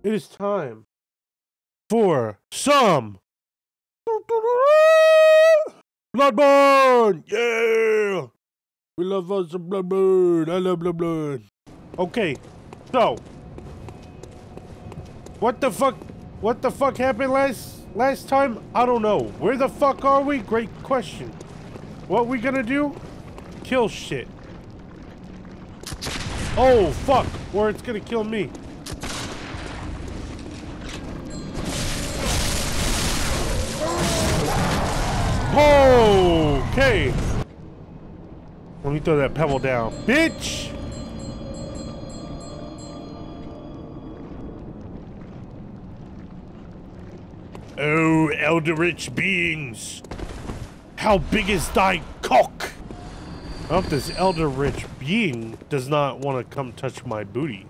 It is time for some Bloodborne! Yeah! We love us some Bloodborne. I love Bloodborne. Okay, so what the fuck happened last time? I don't know. Where the fuck are we? Great question. What we gonna do? Kill shit. Oh fuck, or it's gonna kill me. Okay. Let me throw that pebble down, bitch. Oh, eldritch beings, how big is thy cock? I hope this eldritch being does not want to come touch my booty.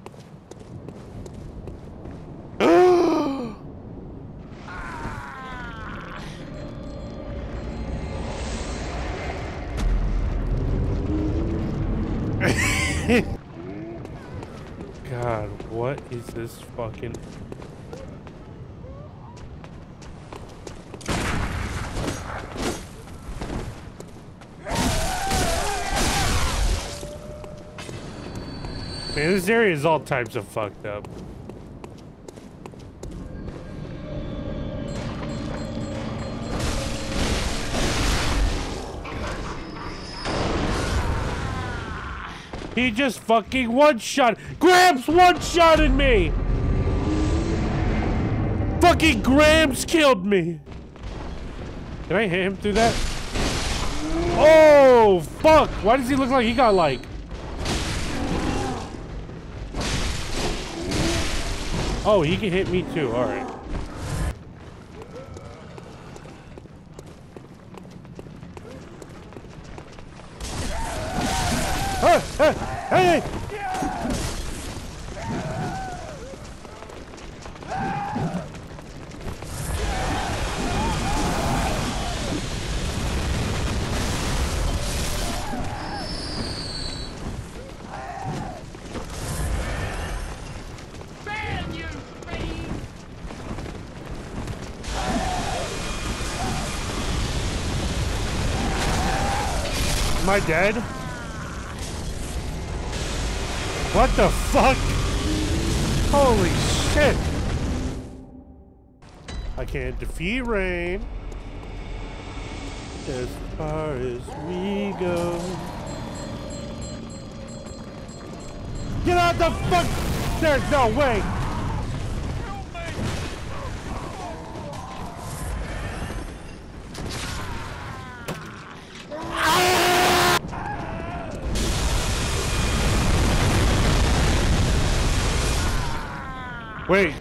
God, what is this fucking... Man, this area is all types of fucked up. He just fucking one-shot. Grams one-shotted me! Fucking Grams killed me! Can I hit him through that? Oh, fuck! Why does he look like he got like... Oh, he can hit me too, alright. Hey! Am I dead? What the fuck? Holy shit! I can't defeat rain as far as we go. Get out the fuck! There's no way! Wait.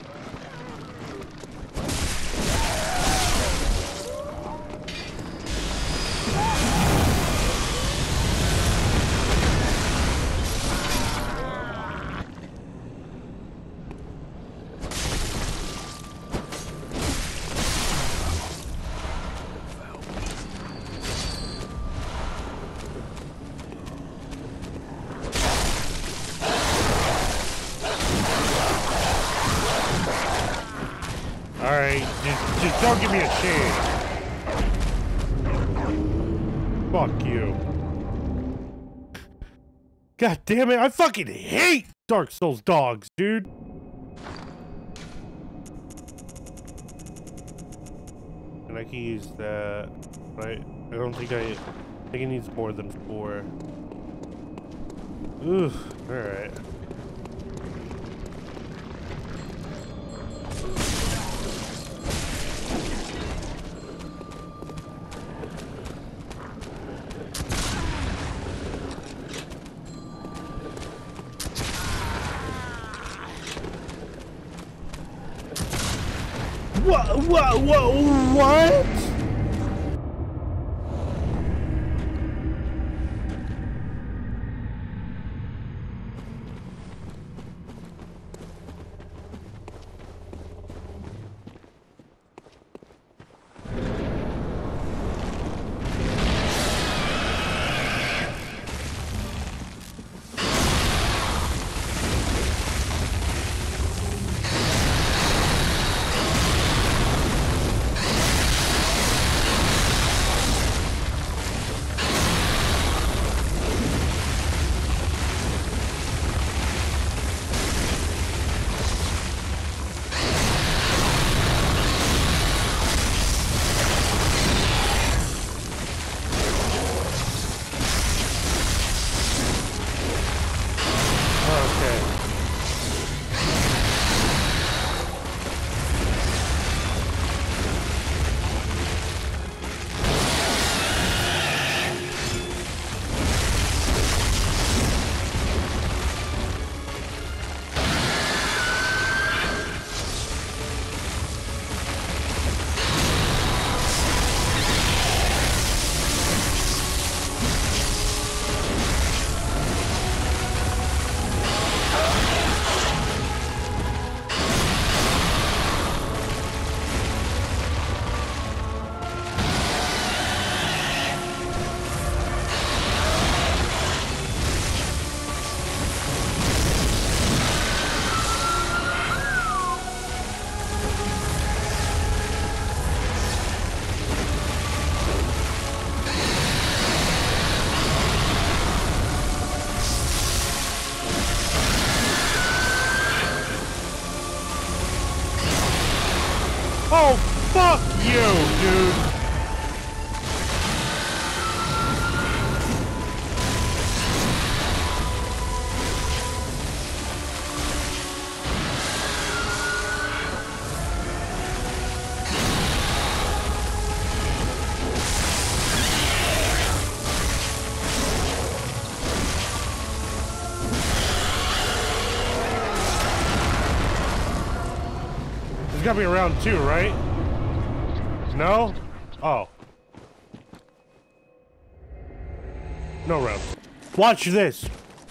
Alright, just don't give me a chance. Fuck you. God damn it, I fucking hate Dark Souls dogs, dude. And I can use that, right? I don't think I think it needs more than 4. Ugh, alright. What? Oh, fuck you, dude. There's gotta be around two, right? No? Oh. No round. Watch this.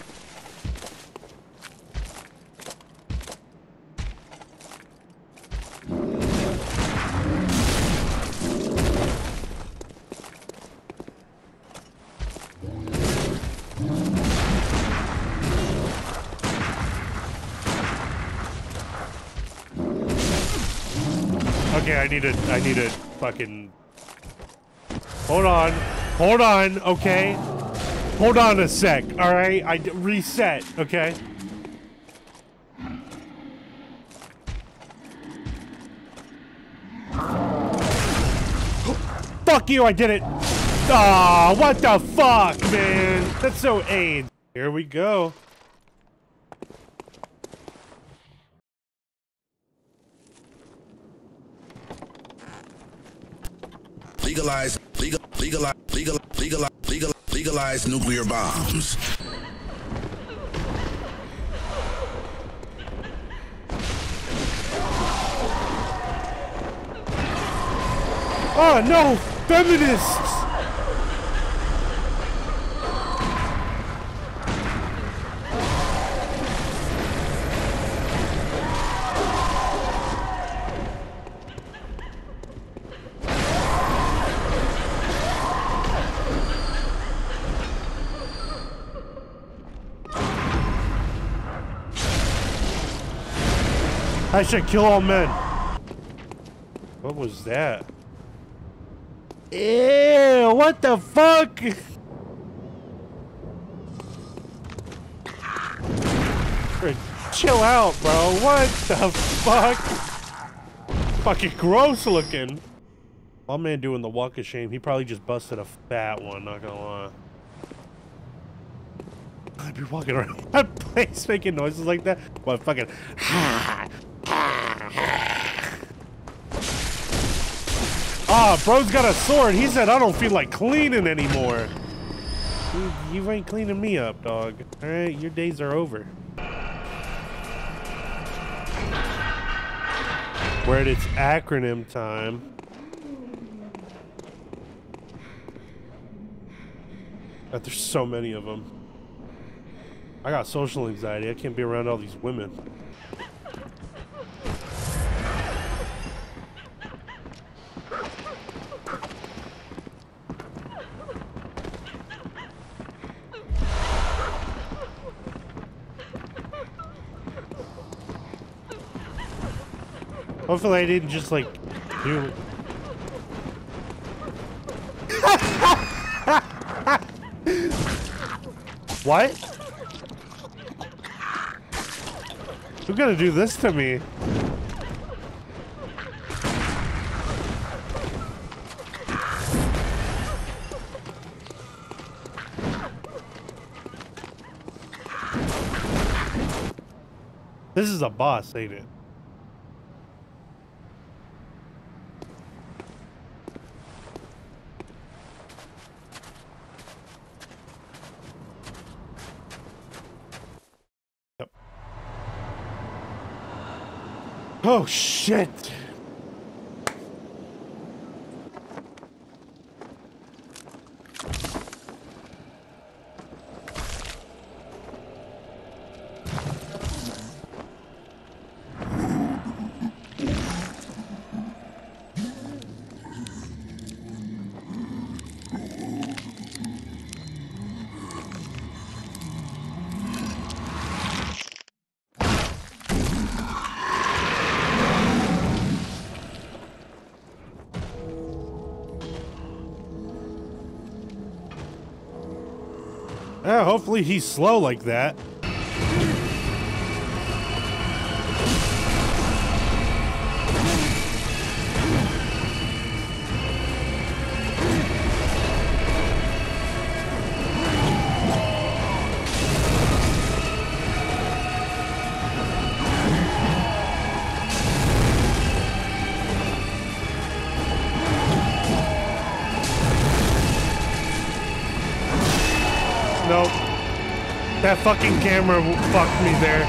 Okay, I need a fucking... Hold on, okay? Hold on a sec, alright? Reset, okay? Fuck you, I did it! Aw, what the fuck, man? That's so AIDS. Here we go. Legalize nuclear bombs. Oh no, feminists! I should kill all men. What was that? Ew, what the fuck? Chill out, bro. What the fuck? Fucking gross looking. All man doing the walk of shame. He probably just busted a fat one, not gonna lie. I'd be walking around that place making noises like that. What fucking Ah, bro's got a sword. He said, I don't feel like cleaning anymore. You ain't cleaning me up, dog. Alright, your days are over. Where it's acronym time. God, there's so many of them. I got social anxiety. I can't be around all these women. Hopefully I didn't just like do it. What? Who's gonna do this to me? This is a boss, ain't it? Oh shit! Yeah, hopefully he's slow like that. That fucking camera fucked me there.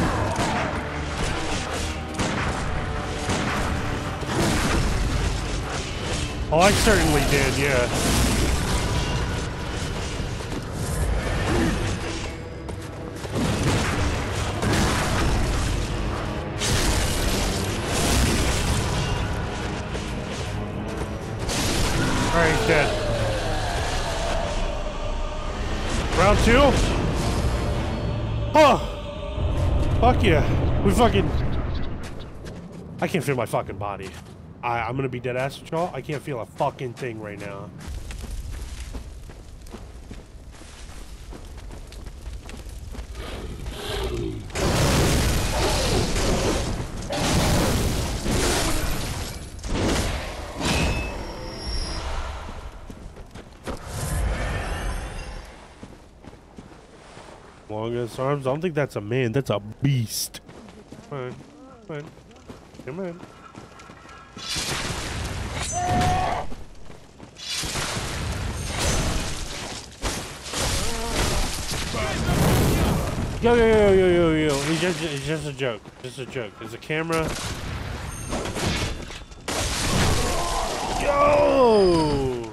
Oh, I certainly did, yeah. Alright, he's dead. Round 2? Oh! Fuck yeah. We fucking... I can't feel my fucking body. I'm gonna be dead ass with y'all. I can't feel a fucking thing right now. Longest arms? I don't think that's a man. That's a beast. Come on. Come on. Come on. Yo. It's just a joke. Just a joke. There's a camera. Yo!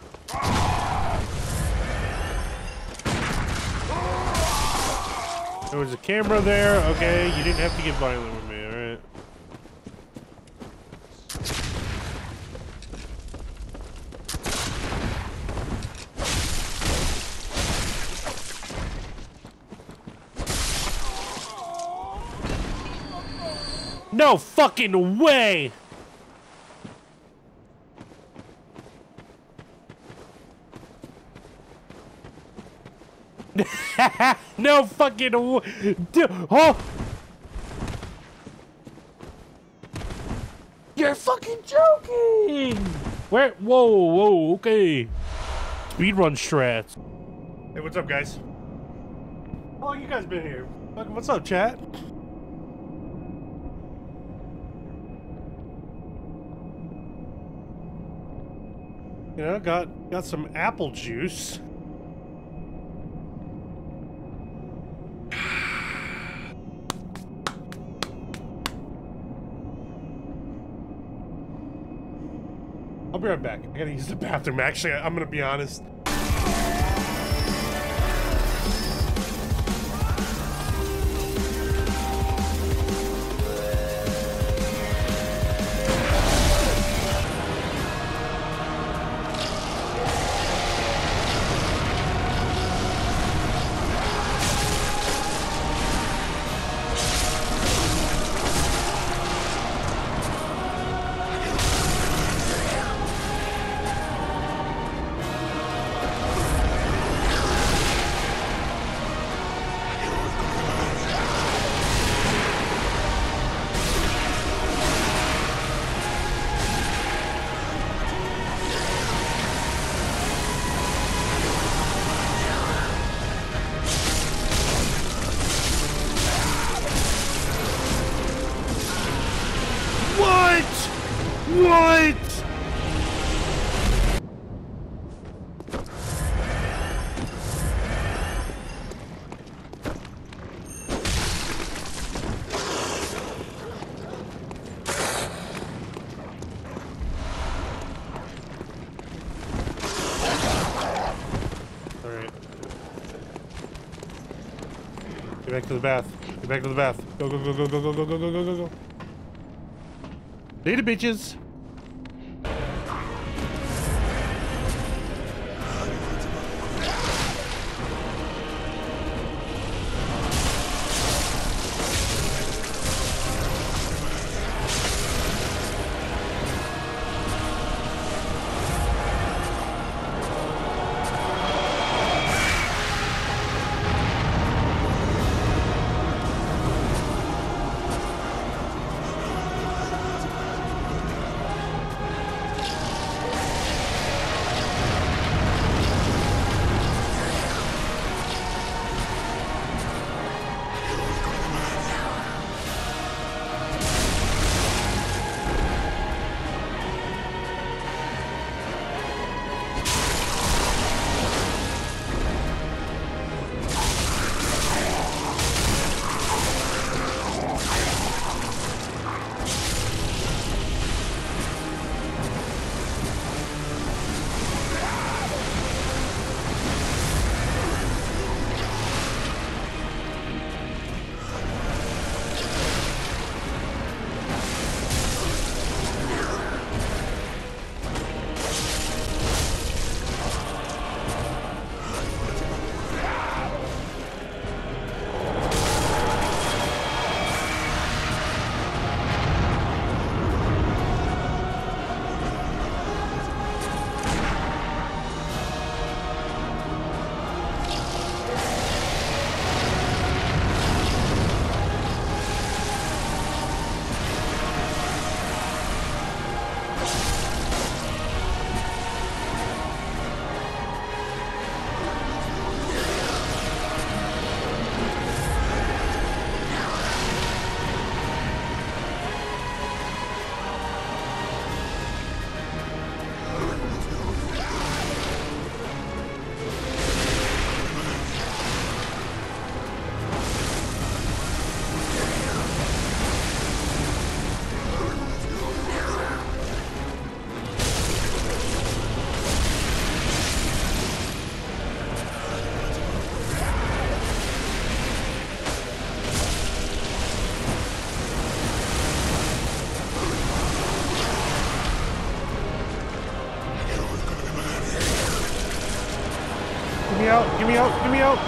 There was a camera there. Okay, you didn't have to get violent with me, alright? No fucking way! No fucking way! Oh! You're fucking joking! Where? Whoa, okay. Speedrun strats. Hey, what's up, guys? How long you guys been here? What's up, chat? You know, got some apple juice. I'll be right back. I gotta use the bathroom. Actually, I'm gonna be honest. Get back to the bath. Get back to the bath. Go. Later, bitches. out, get me out, get me out.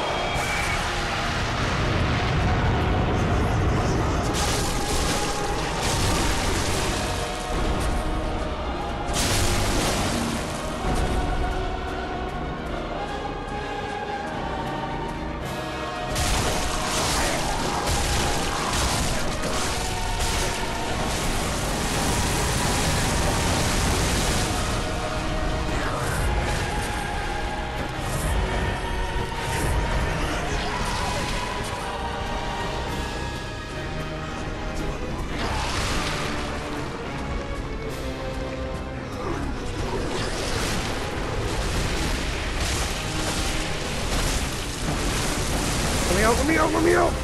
Let me out, let me out!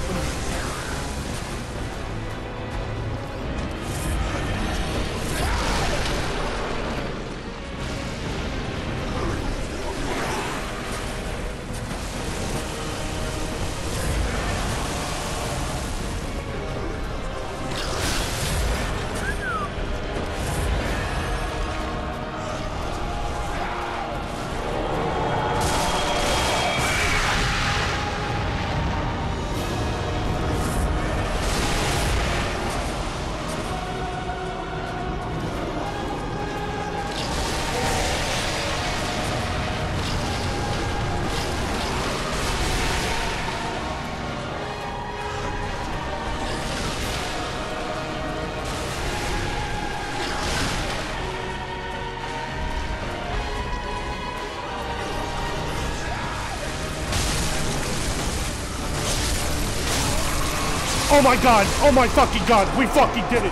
Oh my god! Oh my fucking god! We fucking did it!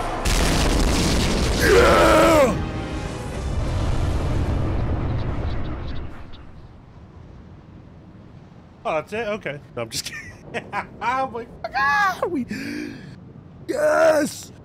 Yeah! Oh, that's it? Okay. No, I'm just kidding. I'm like, ah, yes!